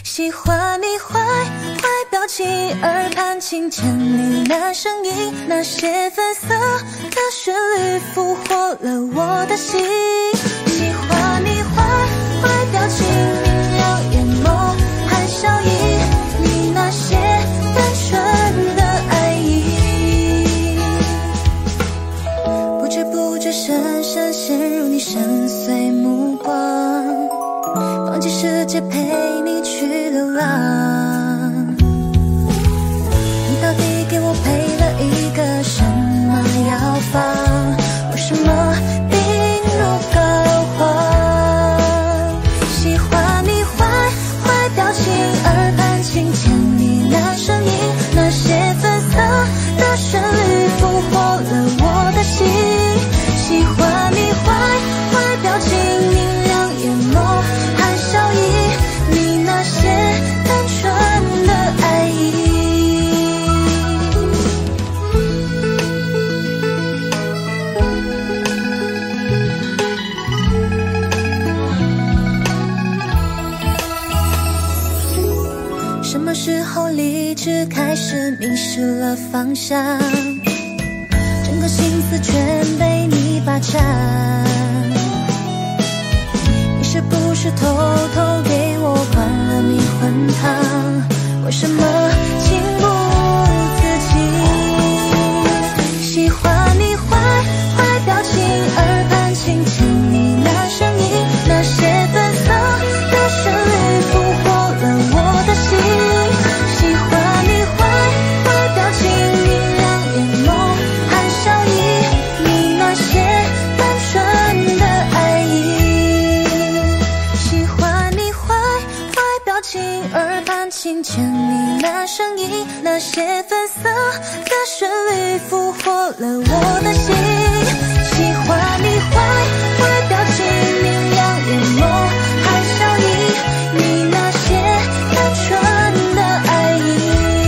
喜欢你坏表情，耳畔轻千里那声音，那些粉色的旋律俘获了我的心。喜欢你坏表情，明亮眼眸含笑意，你那些单纯的爱意，不知不觉深深陷入你深邃目光，放弃世界陪你去流浪。你到底给我配了一个什么药方？为什么病入膏肓？喜欢你坏表情，耳畔轻牵你那声音，那些粉色的旋律俘获了我的心。喜欢你坏表情，明亮眼眸含笑意，你那些单纯的爱意。什么时候理智开始迷失了方向？整个心思全被你霸占，你是不是偷偷给我灌了迷魂汤？为什么情不自禁？喜欢你坏表情，耳畔轻轻你那声音，那些粉色的旋律俘获了我的心。喜欢你坏表情，明亮眼眸含笑意，你那些单纯的爱意。喜欢你坏表情，耳畔轻牵你那声音，那些粉色的旋律俘获了我的心。喜欢你坏表情，明亮眼眸含笑意，你那些单纯的爱意。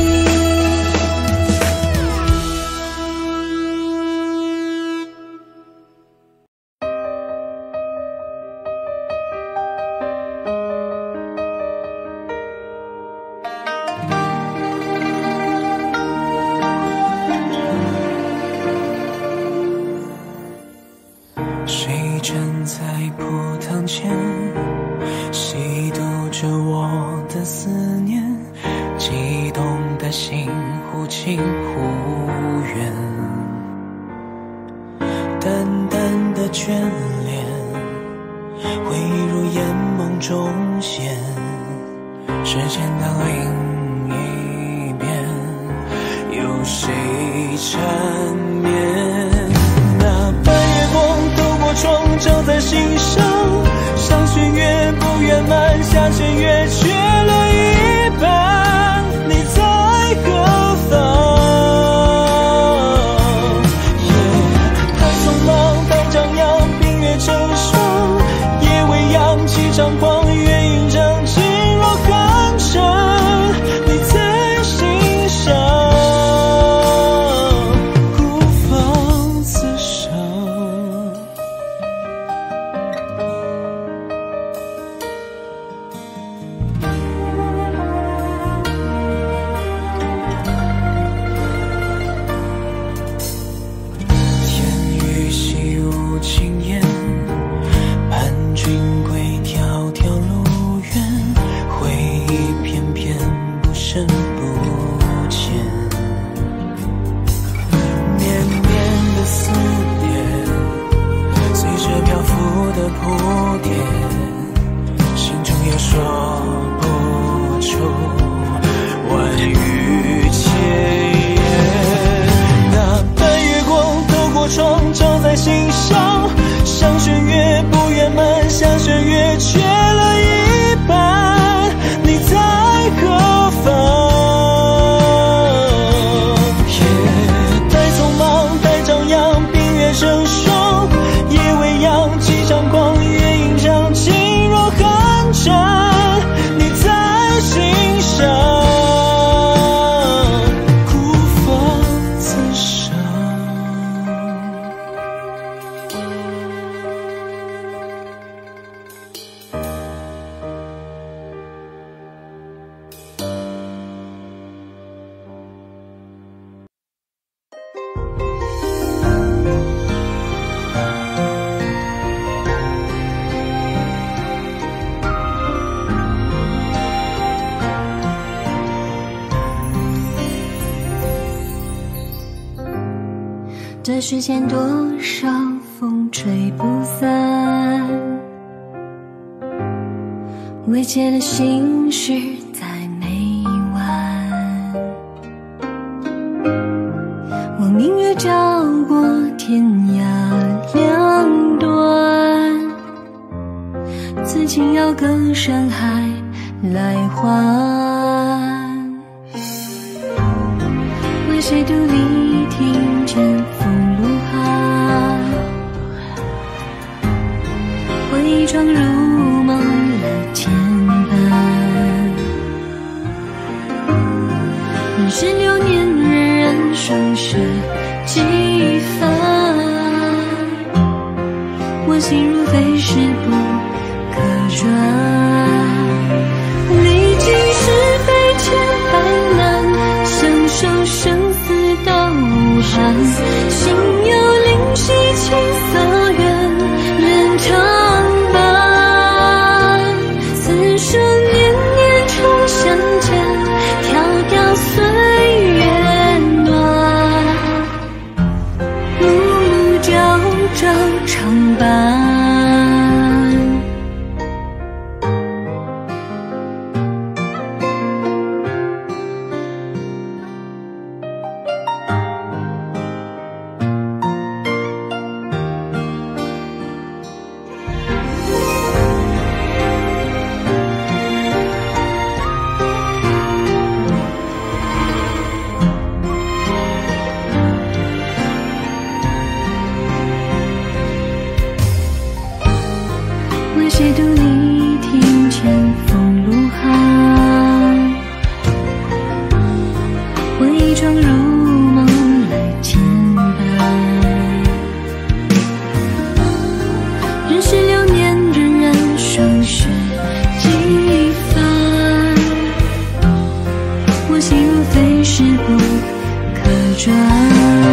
谁站在葡萄前，细读着我的思念，激动的心忽近忽远，淡淡的眷恋会如烟梦中现，时间的另一边有谁缠绵？那半月光透过窗照在心上，上弦月不圆满，下弦月缺了一半，你在何方？太匆忙，太张扬，冰月成霜，夜未央，几张狂，月映张噤若寒蝉，你在心上，孤芳自赏。天欲夕无情言，盼君归，迢迢路远，回忆偏偏不深不浅，绵绵的思念随着漂浮的铺垫，心中也说不出万语千言。那半月光透过窗照在心上，上弦月不圆满，下弦月缺了一半，你在何方？太匆忙，太张扬，冰月成霜，夜未央，几张狂，月映张噤若寒蝉， 这世间多少风吹不散，未解的心事在每晚。我明月照过天涯两端，此情要隔山海来还。为谁独立听见风露寒，回忆撞入梦来牵绊。人世流年，人人生死几番，我心如飞逝不可转。历经是非千百难，相守生死到无憾。心有灵犀青色缘，人长伴。此生年年常相见，迢迢岁月暖。暮暮朝朝常伴。为谁独立听见风露寒，回忆撞入梦来牵绊。人世流年，人人生死几番，我心如飞逝不可转。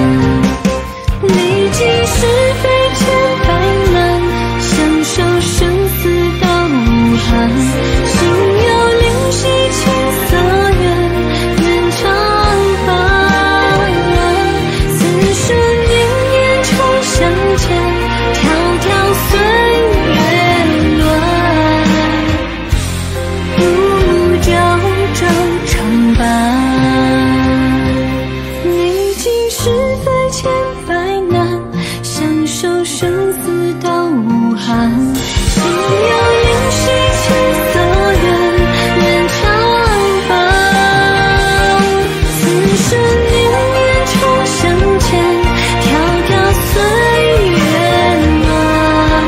历经是非千百难，相守生死到无憾。心有灵犀青色缘，人长伴。此生年年常相见，迢迢岁月暖。暮暮朝朝常伴。历经是非千百难，相守生死到无憾。心有灵犀青色缘，人长伴。此生年年常相见，迢迢岁月暖。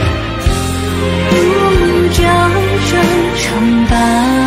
暮暮朝朝常伴。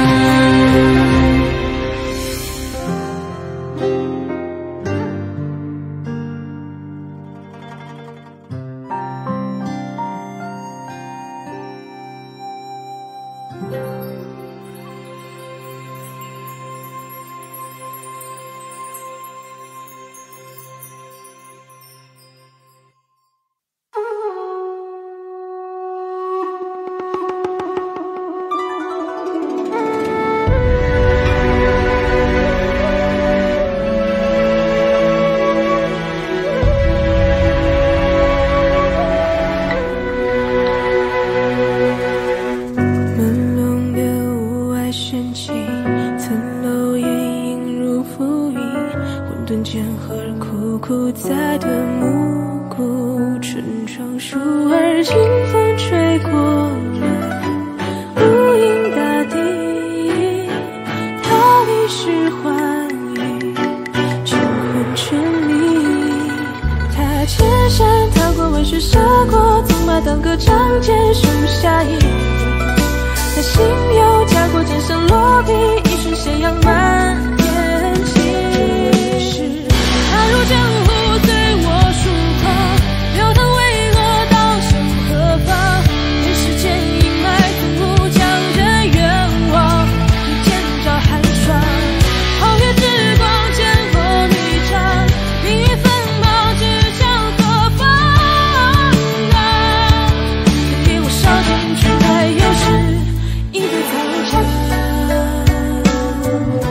一杯方茶。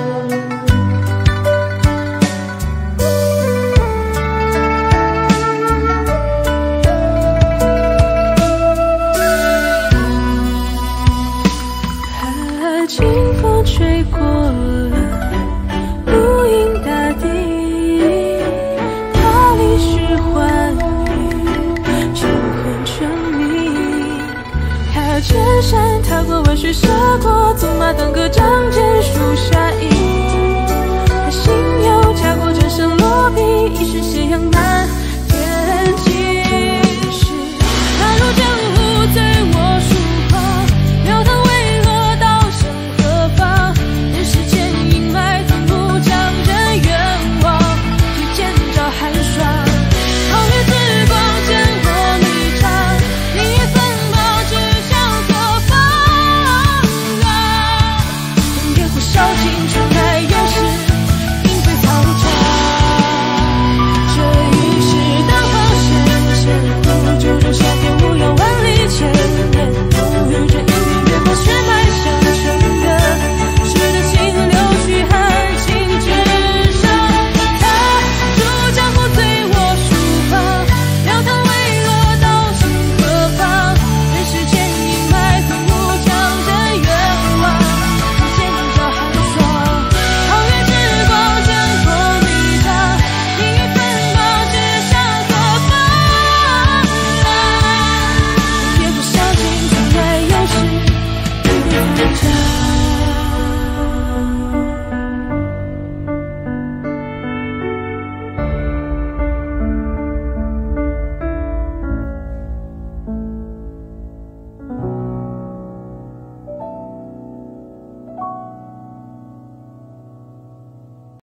清风吹过了无垠大地，他离时欢愉，穷困沉迷。踏千山，踏过万水，涉过纵马，当歌仗剑。